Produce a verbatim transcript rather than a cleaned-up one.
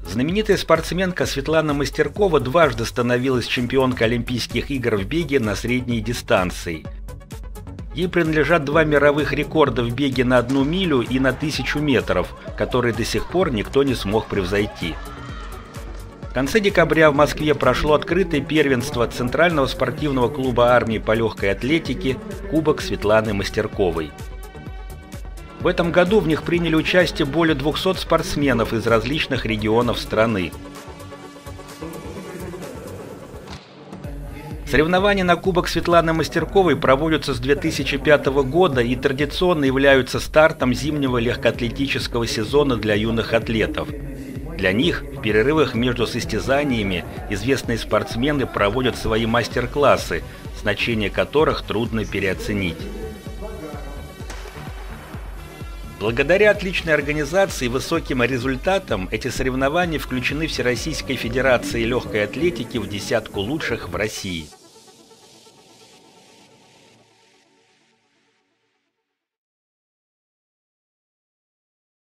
Знаменитая спортсменка Светлана Мастеркова дважды становилась чемпионкой Олимпийских игр в беге на средней дистанции. Ей принадлежат два мировых рекорда в беге на одну милю и на тысячу метров, которые до сих пор никто не смог превзойти. В конце декабря в Москве прошло открытое первенство Центрального спортивного клуба армии по легкой атлетике «Кубок Светланы Мастерковой». В этом году в них приняли участие более двухсот спортсменов из различных регионов страны. Соревнования на Кубок Светланы Мастерковой проводятся с две тысячи пятого года и традиционно являются стартом зимнего легкоатлетического сезона для юных атлетов. Для них в перерывах между состязаниями известные спортсмены проводят свои мастер-классы, значение которых трудно переоценить. Благодаря отличной организации и высоким результатам эти соревнования включены Всероссийской Федерацией легкой атлетики в десятку лучших в России.